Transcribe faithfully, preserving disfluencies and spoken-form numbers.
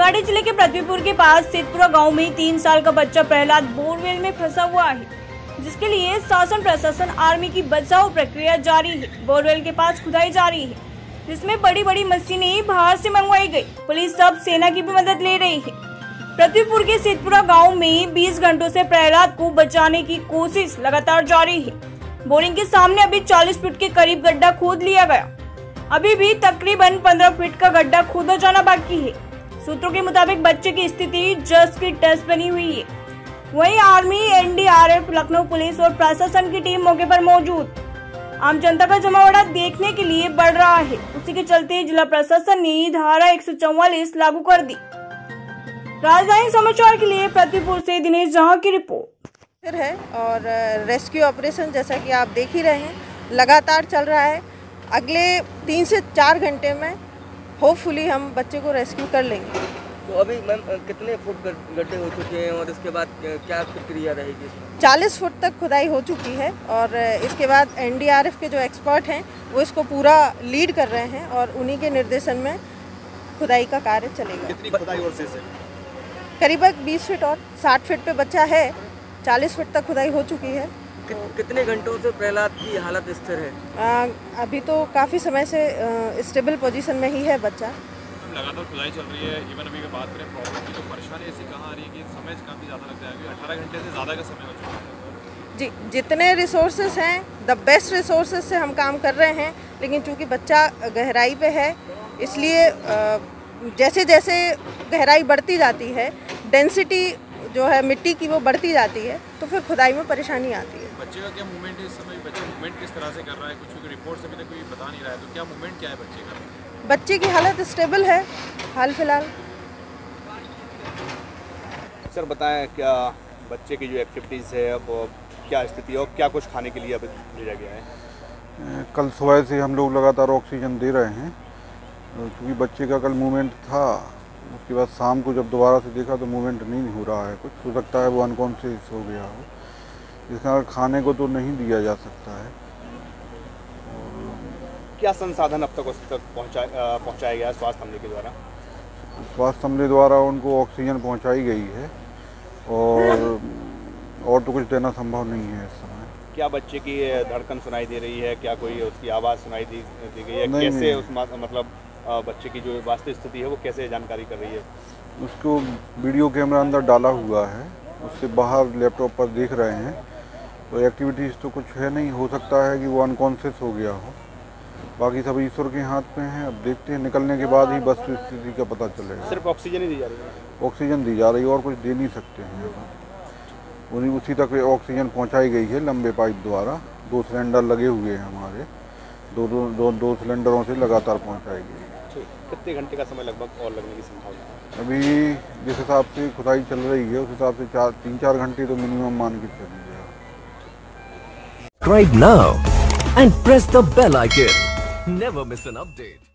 निवाड़ी जिले के पृथ्वीपुर के पास सिद्धपुरा गांव में तीन साल का बच्चा प्रहलाद बोरवेल में फंसा हुआ है, जिसके लिए शासन प्रशासन आर्मी की बचाव प्रक्रिया जारी है। बोरवेल के पास खुदाई जारी है, जिसमें बड़ी बड़ी मशीनें बाहर से मंगवाई गई। पुलिस सब सेना की भी मदद ले रही है। पृथ्वीपुर के सिद्धपुरा गांव में बीस घंटों से प्रहलाद को बचाने की कोशिश लगातार जारी है। बोरिंग के सामने अभी चालीस फीट के करीब गड्ढा खोद लिया गया। अभी भी तकरीबन पंद्रह फीट का गड्ढा खोदा जाना बाकी है। सूत्रों के मुताबिक बच्चे की स्थिति जस की तस बनी हुई है। वहीं army, N D R F, Lucknow police और प्रशासन की टीम मौके पर मौजूद। आम जनता का जमावड़ा देखने के लिए बढ़ रहा है। उसी के चलते जिला प्रशासन ने धारा एक सौ चौवालीस लागू कर दी। राजधानी समाचार के लिए पृथ्वीपुर से दिनेश जहां की रिपोर्ट है। और रेस्क्यू ऑपरेशन जैसा कि आप देख ही रहे हैं लगातार चल रहा है। अगले तीन से चार घंटे में होपफुली हम बच्चे को रेस्क्यू कर लेंगे। तो अभी मैम कितने फुट गड्ढे हो चुके हैं और इसके बाद क्या प्रक्रिया रहेगी? चालीस फुट तक खुदाई हो चुकी है और इसके बाद एन डी आर एफ के जो एक्सपर्ट हैं वो इसको पूरा लीड कर रहे हैं और उन्हीं के निर्देशन में खुदाई का कार्य चलेगा। कितनी खुदाई और शेष है? करीबन बीस फीट और साठ फीट पे बच्चा है। चालीस फीट तक खुदाई हो चुकी है। कि, कितने घंटों से प्रहलाद की हालत स्थिर है? आ, अभी तो काफ़ी समय से स्टेबल पोजीशन में ही है बच्चा। लगातार खुदाई चल रही है। इवन अभी बात करें प्रॉब्लम की तो परेशानी ऐसी कहाँ आ रही है कि समय काफ़ी ज़्यादा लग जाएगा। अठारह घंटे से ज़्यादा का समय हो चुका है। जी, जितने रिसोर्सेज हैं द बेस्ट रिसोर्सेज से हम काम कर रहे हैं, लेकिन चूंकि बच्चा गहराई पे है इसलिए जैसे जैसे गहराई बढ़ती जाती है, डेंसिटी जो है मिट्टी की वो बढ़ती जाती है, तो फिर खुदाई में परेशानी आती है। बच्चे का क्या मूवमेंट है इस समय? बच्चा मूवमेंट किस तरह से कर रहा है? कुछ रिपोर्ट से अभी तक कोई बता नहीं रहा है, तो क्या मूवमेंट क्या है बच्चे का? बच्चे की हालत स्टेबल है हाल फिलहाल। सर बताएं, क्या बच्चे की जो एक्टिविटीज़ है अब क्या स्थिति है और क्या कुछ खाने के लिए अभी भेजा गया है? कल सुबह से हम लोग लगातार ऑक्सीजन दे रहे हैं, क्योंकि बच्चे का कल मूवमेंट था। उसके बाद शाम को जब दोबारा से देखा तो मूवमेंट नहीं हो रहा है। कुछ हो सकता है वो अनकॉन्शियस हो गया हो, इसका खाने को तो नहीं दिया जा सकता है। क्या संसाधन अब तक उस तक पहुँचा पहुँचाया गया है स्वास्थ्य अमले के द्वारा? स्वास्थ्य अमले द्वारा उनको ऑक्सीजन पहुँचाई गई है और और तो कुछ देना संभव नहीं है इस समय। क्या बच्चे की धड़कन सुनाई दे रही है? क्या कोई उसकी आवाज़ सुनाई दी, दी गई है? नहीं, कैसे नहीं। उस मतलब बच्चे की जो वास्तविक स्थिति है वो कैसे जानकारी कर रही है? उसको वीडियो कैमरा अंदर डाला हुआ है, उससे बाहर लैपटॉप पर देख रहे हैं। तो एक्टिविटीज़ तो कुछ है नहीं, हो सकता है कि वो अनकॉन्शियस हो गया हो। बाकी सब ईश्वर के हाथ में है। अब देखते हैं, निकलने के बाद ही बस स्थिति का पता चलेगा। सिर्फ ऑक्सीजन ही दी जा रही है? ऑक्सीजन दी जा रही है और कुछ दे नहीं सकते हैं। उन्हीं उसी तक ऑक्सीजन पहुंचाई गई है लंबे पाइप द्वारा। दो सिलेंडर लगे हुए हैं हमारे, दो दो दो, दो सिलेंडरों से लगातार पहुंचाई गई है। कितने घंटे का समय लगभग और लगने की संभावना है? अभी जिस हिसाब से खुदाई चल रही है उस हिसाब से चार तीन चार घंटे तो मिनिमम मान के चलिए। Subscribe now and press the bell icon. Never miss an update.